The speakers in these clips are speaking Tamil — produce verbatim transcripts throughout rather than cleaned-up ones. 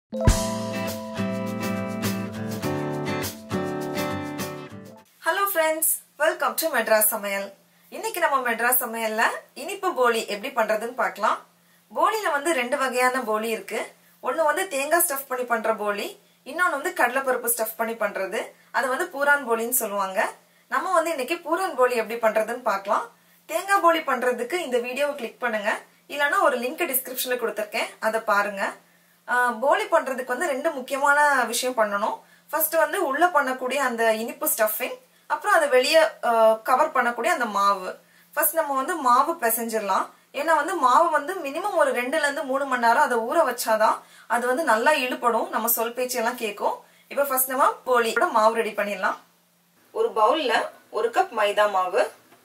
Hello friends, welcome to Madras Samayal. இன்னைக்கு நம்ம மெட்ராஸ் சமையல்ல இனிப்பு போலி எப்படி பண்றதுன்னு பார்க்கலாம். போலில வந்து ரெண்டு வகையான போலி இருக்கு. ஒன்னு வந்து தேங்காய் ஸ்டஃப் பண்ணி பண்ற போலி, இன்னொன்னு வந்து கடலை பருப்பு ஸ்டஃப் பண்ணி பண்றது. அது வந்து பூரான் போலின்னு சொல்லுவாங்க. நம்ம வந்து இன்னைக்கு பூரான் போலி எப்படி பண்றதுன்னு பார்க்கலாம். தேங்காய் போலி பண்றதுக்கு இந்த வீடியோவை கிளிக் பண்ணுங்க. இல்லனா ஒரு லிங்க் டிஸ்கிரிப்ஷன்ல கொடுத்திருக்கேன், அதை பாருங்க. போலி பண்றதுக்கு வந்து ரெண்டு முக்கியமான விஷயம் பண்ணணும். ஃபர்ஸ்ட் வந்து உள்ள பண்ணக்கூடிய அந்த இனிப்பு ஸ்டஃபிங், அப்புறம் அதை வெளியே கவர் பண்ணக்கூடிய அந்த மாவு. ஃபர்ஸ்ட் நம்ம வந்து மாவு பிசைஞ்சிடலாம். ஏன்னா வந்து மாவு வந்து மினிமம் ஒரு ரெண்டுல இருந்து மூணு மணி நேரம் அதை ஊற வச்சாதான் அது வந்து நல்லா இழுப்படும், நம்ம சொல் பேச்சு எல்லாம் கேட்கும். இப்ப ஃபர்ஸ்ட் நம்ம போலியோட மாவு ரெடி பண்ணிடலாம். ஒரு பவுல்ல ஒரு கப் மைதா மாவு,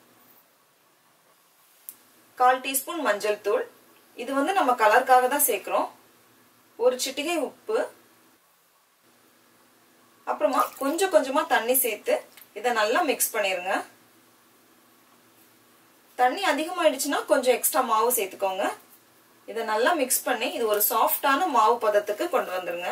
கால் டீஸ்பூன் மஞ்சள் தூள், இது வந்து நம்ம கலருக்காக தான் சேர்க்கிறோம், ஒரு சிட்டிகை உப்பு, அப்புறமா கொஞ்சம் கொஞ்சமா தண்ணி சேர்த்து இதை நல்லா மிக்ஸ் பண்ணிருங்க. தண்ணி அதிகமாயிடுச்சுன்னா கொஞ்சம் எக்ஸ்ட்ரா மாவு சேர்த்துக்கோங்க. இதை நல்லா மிக்ஸ் பண்ணி இது ஒரு சாஃப்டான மாவு பதத்துக்கு கொண்டு வந்துருங்க.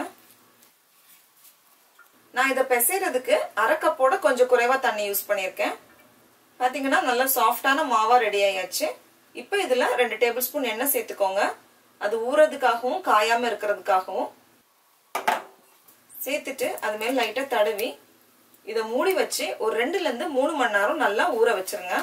நான் இதை பிசைறதுக்கு அரை கப்போட கொஞ்சம் குறைவா தண்ணி யூஸ் பண்ணிருக்கேன். பாத்தீங்கன்னா நல்லா சாஃப்டான மாவா ரெடி ஆயாச்சு. இப்ப இதுல ரெண்டு டேபிள் ஸ்பூன் எண்ணெய் சேர்த்துக்கோங்க. அது ஊறதுக்காகவும் காயாம இருக்கிறதுக்காகவும் சேர்த்துட்டு அது மேல லைட்டா தடவி இதை மூடி வச்சு ஒரு ரெண்டுல இருந்து மூணு மணி நேரம் நல்லா ஊற வச்சிருங்க.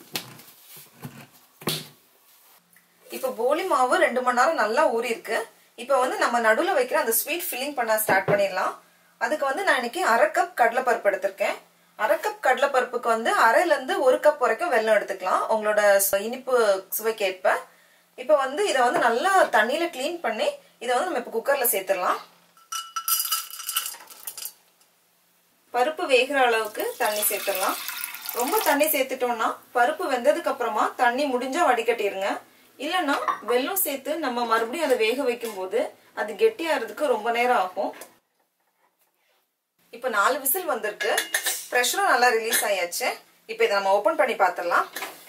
இப்ப போலி மாவு ரெண்டு மணி நேரம் நல்லா ஊறி இருக்கு. இப்ப வந்து நம்ம நடுவுல வைக்கிற அந்த ஸ்வீட் ஃபில்லிங் பண்ண ஸ்டார்ட் பண்ணிடலாம். அதுக்கு வந்து நான் இன்னைக்கு அரை கப் கடலை பருப்பு எடுத்திருக்கேன். அரை கப் கடலை பருப்புக்கு வந்து அரைல இருந்து ஒரு கப் வரைக்கும் வெல்லம் எடுத்துக்கலாம், உங்களோட இனிப்பு சுவைக்கேற்ப. இப்ப வந்து இதை வந்து நல்லா தண்ணியில கிளீன் பண்ணி இதை வந்து நம்ம இப்ப குக்கர்ல சேர்த்துடலாம். பருப்பு வேகிற அளவுக்கு தண்ணி சேர்த்துடலாம். ரொம்ப தண்ணி சேர்த்துட்டோம்னா பருப்பு வெந்ததுக்கு அப்புறமா தண்ணி முடிஞ்சா வடிகட்டிருங்க. இல்லைன்னா வெல்லம் சேர்த்து நம்ம மறுபடியும் அதை வேக வைக்கும் போது அது கெட்டியாகிறதுக்கு ரொம்ப நேரம் ஆகும். இப்ப நாலு விசில் வந்திருக்கு, பிரஷரும் நல்லா ரிலீஸ் ஆயாச்சு. இப்ப இதை நம்ம ஓபன் பண்ணி பார்த்துடலாம்.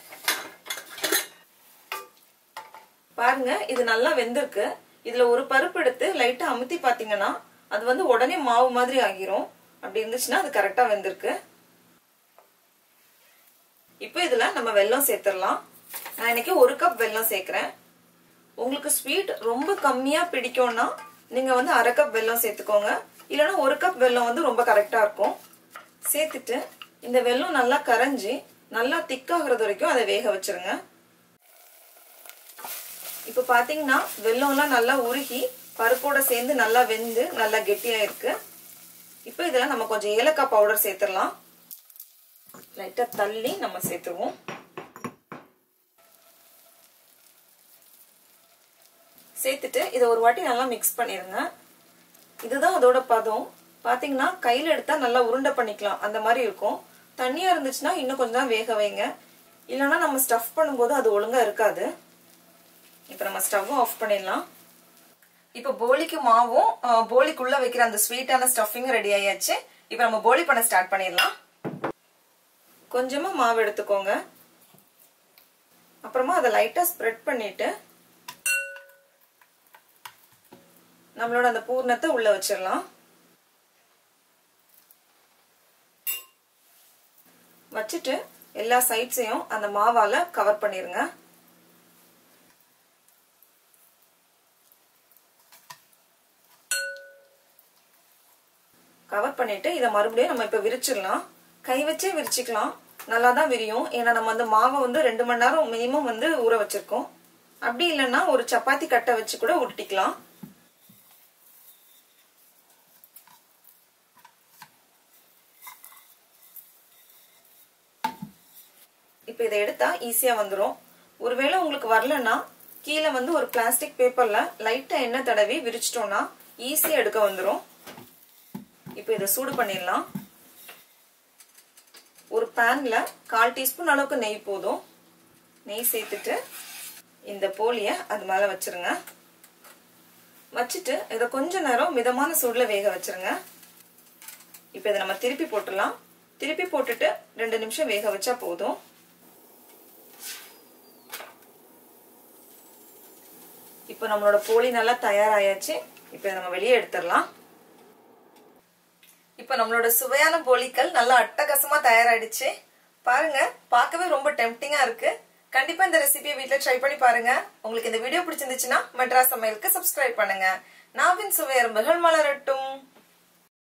பாருங்க, இது நல்லா வெந்திருக்கு. இதுல ஒரு பருப்பு எடுத்து லைட்டா அமுத்தி பாத்தீங்கன்னா அது வந்து உடனே மாவு மாதிரி ஆகிரும். அப்படி இருந்துச்சுன்னா அது கரெக்டா வெந்திருக்கு. இப்ப இதுல நம்ம வெல்லம் சேர்த்துடலாம். நான் இன்னைக்கு ஒரு கப் வெல்லம் சேர்க்கிறேன். உங்களுக்கு ஸ்வீட் ரொம்ப கம்மியா பிடிக்கும்னா நீங்க வந்து அரை கப் வெல்லம் சேர்த்துக்கோங்க. இல்லைன்னா ஒரு கப் வெல்லம் வந்து ரொம்ப கரெக்டா இருக்கும். சேர்த்துட்டு இந்த வெல்லம் நல்லா கரைஞ்சி நல்லா திக்காகிறது வரைக்கும் அதை வேக வச்சிருங்க. இப்ப பாத்தீங்கன்னா வெல்லம் எல்லாம் நல்லா உருகி பருப்போட சேர்ந்து நல்லா வெந்து நல்லா கெட்டியா இருக்கு. இப்ப இதுல நம்ம கொஞ்சம் ஏலக்காய் பவுடர் சேர்த்துடலாம். லைட்டா தள்ளி நம்ம சேர்த்துருவோம். சேர்த்துட்டு இதை ஒரு வாட்டி நல்லா மிக்ஸ் பண்ணிருங்க. இதுதான் அதோட பதம். பாத்தீங்கன்னா கையில எடுத்தா நல்லா உருண்டை பண்ணிக்கலாம், அந்த மாதிரி இருக்கும். தண்ணியா இருந்துச்சுன்னா இன்னும் கொஞ்சம் தான் வேக வைங்க, இல்லைன்னா நம்ம ஸ்டஃப் பண்ணும்போது அது ஒழுங்கா இருக்காது. இப்ப நம்ம ஸ்டவ் ஆஃப் பண்ணிடலாம். இப்ப போலிக்கு மாவும் போலிக்குள்ள வைக்கிற அந்த ஸ்வீட்டான ஸ்டஃபிங் ரெடி ஆயாச்சு. இப்ப நம்ம போலி பண்ண ஸ்டார்ட் பண்ணிடலாம். கொஞ்சமா மாவு எடுத்துக்கோங்க. அப்புறமா அதை லைட்டா ஸ்ப்ரெட் பண்ணிட்டு நம்மளோட அந்த பூர்ணத்தை உள்ள வச்சிடலாம். வச்சுட்டு எல்லா சைட்ஸையும் அந்த மாவால கவர் பண்ணிருங்க. கவர் பண்ணிட்டு இதை மறுபடியும் நம்ம இப்ப விரிச்சிடலாம். கை வச்சே விரிச்சுக்கலாம், நல்லா தான் விரியும். ஏன்னா நம்ம அந்த மாவை வந்து ரெண்டு மணி நேரம் மினிமம் வந்து ஊற வச்சிருக்கோம். அப்படி இல்லைன்னா ஒரு சப்பாத்தி கட்டை வச்சு கூட உருட்டிக்கலாம். இப்ப இதை எடுத்தா ஈஸியா வந்துடும். ஒருவேளை உங்களுக்கு வரலன்னா கீழே வந்து ஒரு பிளாஸ்டிக் பேப்பர்ல லைட்டா எண்ணெய் தடவி விரிச்சிட்டோம்னா ஈஸியா எடுக்க வந்துடும். இப்ப இதை சூடு பண்ணிடலாம். ஒரு பேன்ல கால் டீஸ்பூன் அளவுக்கு நெய் போதும். நெய் சேர்த்துட்டு இந்த போலிய அது மேல வச்சிருங்க. வச்சுட்டு இதை கொஞ்ச நேரம் மிதமான சூடுல வேக வச்சிருங்க. இப்ப இதை நம்ம திருப்பி போட்டுடலாம். திருப்பி போட்டுட்டு ரெண்டு நிமிஷம் வேக வச்சா போதும். இப்ப நம்மளோட போலி நல்லா தயாராயாச்சு. இப்போ நம்ம வெளியே எடுத்துடலாம். இப்போ நம்மளோட சுவையான போலிகள் நல்லா அட்டகாசமா தயாராயிடுச்சு. பாருங்க, பார்க்கவே ரொம்ப டெம்ப்டிங்கா இருக்கு. கண்டிப்பா இந்த ரெசிபியை வீட்ல ட்ரை பண்ணி பாருங்க. உங்களுக்கு இந்த வீடியோ பிடிச்சிருந்துச்சுன்னா மெட்ராஸ் சமையலுக்கு சப்ஸ்கிரைப் பண்ணுங்க. நாவின் சுவை எறும்புகள் மலரட்டும்.